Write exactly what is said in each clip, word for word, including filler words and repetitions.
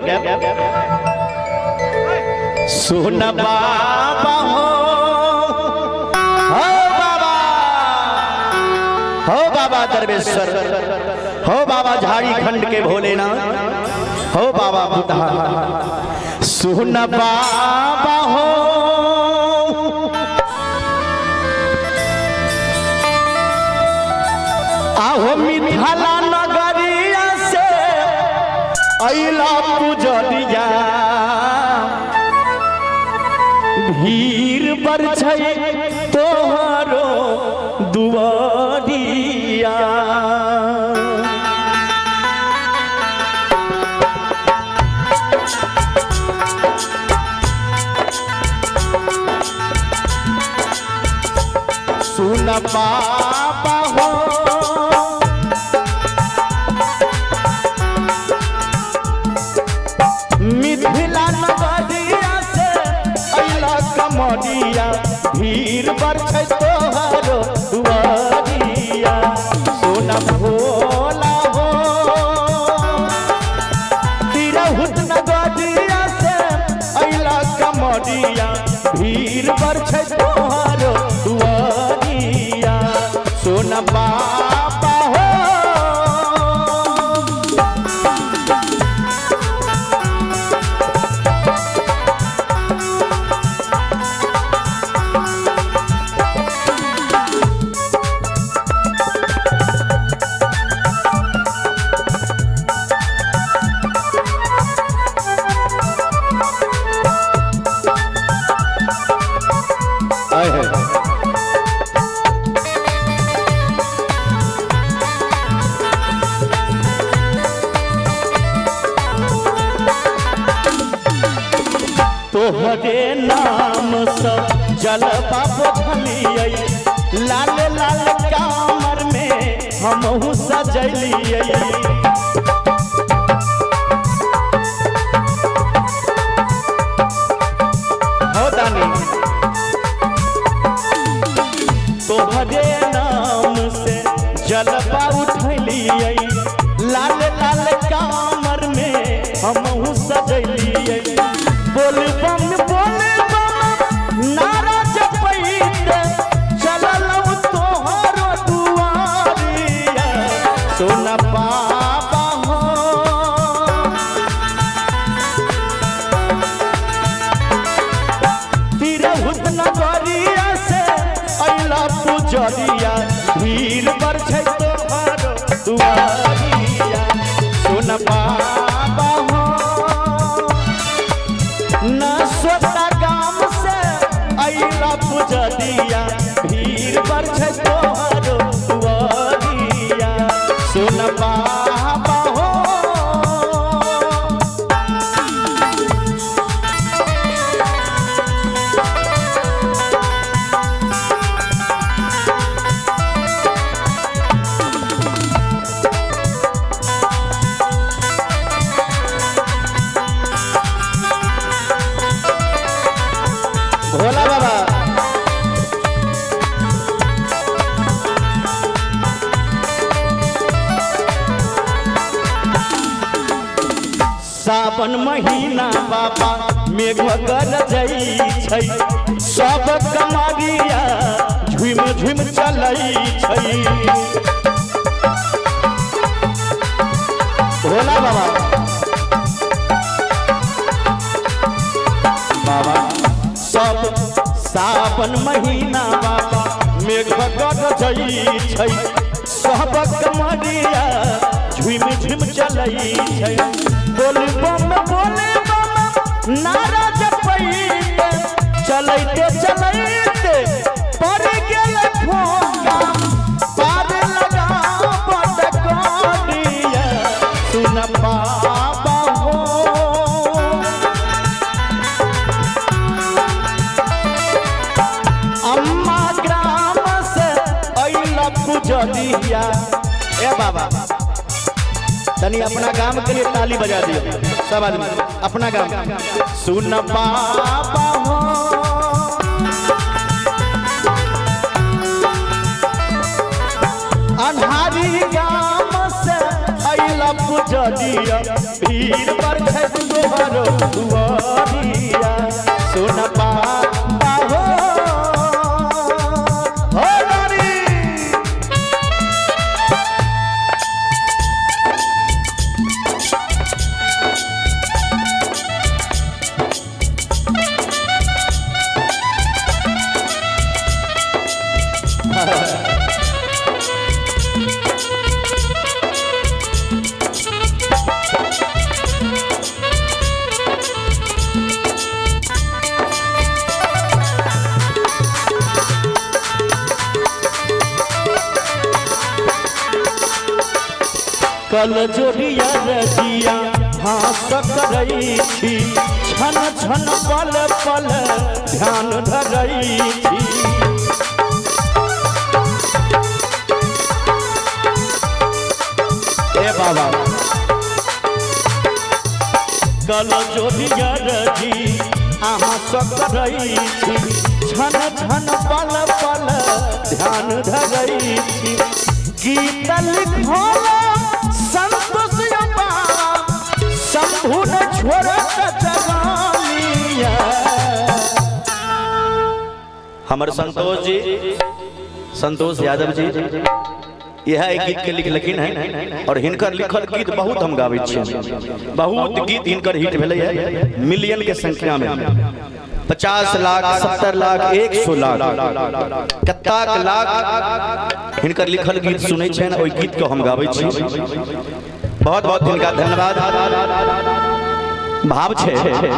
सुन बाबा हो हो बाबा हो बाबा दरवेश्वर हो बाबा झारखंड के भोलेनाथ हो बाबा बुधा सुन बाबा हो आहो मिथिला नगरिया से अइला पुजरिया भीड़ बरछै तोहरो दुआरिया सुन बाबा हो मिथिला नगरिया से अइला कमरिया भीड़ बरछै तोहरो दुआरिया सुन भोला हो तिरहुत नगरिया से अइला कमरिया भीड़ बरछै तोहरो दुआरिया सुन बाबा हो तोहरे नाम सब जलवा बोझलियै लाल लाल कामर में हमहु सजलियै हो दानी तोहरे नाम से जलवा उठलियै लाल लाल कामर में हमहु सजलियै बोल बम बोल बम नारा जपैते चलल तोहरो दुआरिया सुन बाबा हो तिरहुत नगरिया से अइला पुजरिया भीड़ बरछै तोहरो दुआरिया सुन बाबा हो न सोता गाम से अइला पुजरिया भीड़ बरछै तोहरो दुआरिया सुन बाबा हो भोला बाबा सावन महीना बाबा मेघ गरजै छै सब कमरिया झुम झुम चलै छै भोला बाबा बाबा सब सावन महीना बाबा मेघ गरजै छै सब कमरिया झुम झुम चलै छै बोल बम बोल बम नारा जपैते चलैते चलैते पर गेल भोगा पार लगा बटकरिया सुन बाबा हो अम्मा ग्राम से अइला पुजरिया ए बाबा तनी अपना गांव के लिए ताली बजा दियो सब आदमी अपना गांव सुन बाबा हो अन्हारी गांव से अइला पुजरिया भीड़ पर छै तोहरो दुआरिया सुन बाबा हो हो नारी कल जोड़िया रजिया हाँस करई छी छन छन पल पल ध्यान धरई छी ए बाबा कल जोड़िया रजी हाँस करई छी छन छन पल पल ध्यान धरई छी गीत लिखोला संतोष शंभु न छोड़त जवानिया हमर संतोष जी संतोष यादव जी यह एक गीत के लिख लखिन है और हिनकर लिखल गीत बहुत हम गाबै छियै बहुत गीत हिनकर हिट भेलै है मिलियन के संख्या में पचास लाख सत्तर लाख एक सौ लाख कत्ताक लाख हिनकर लिखल गीत सुनै छै ओइ गीत को हम गाबै छी बहुत बहुत हिनका धन्यवाद भाव छे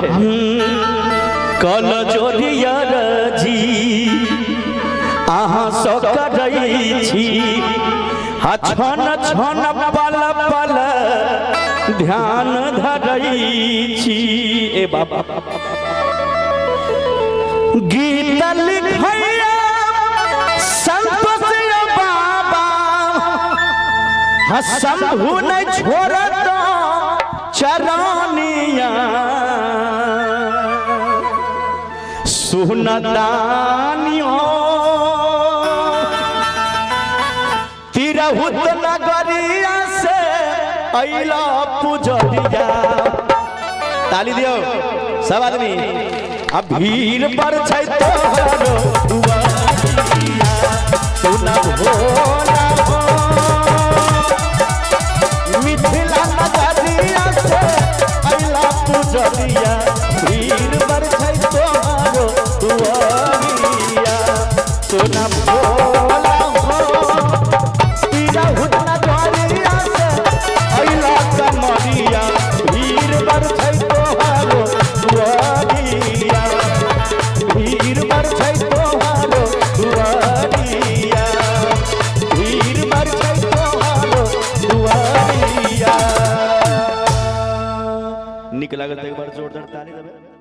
कल जोड़िया रजी अहाँ सो करई छी छन छन पल पल ध्यान धरई छी ए बाबा गीत लिखैया संतोष बाबा शंभु न छोड़त चरानिया सुनदानियों तिरहुत नगरिया से अइला पुजरिया ताली दियो सब आदमी अब भीड़ पर छै तोहरो दुआरिया सुन भोला हो मिथिला नगरिया से अइला पुजरिया भीड़ पर छै तोहरो दुआरिया सुन भोला हो तिरहुत नगरिया से अइला कमरिया भीड़ पर छै तोहरो दुआरिया भीड़ पर छै तोहरो दुआरिया भीड़ पर छै तोहरो दुआरिया निक लागल एक बार जोरदार ताली देबे।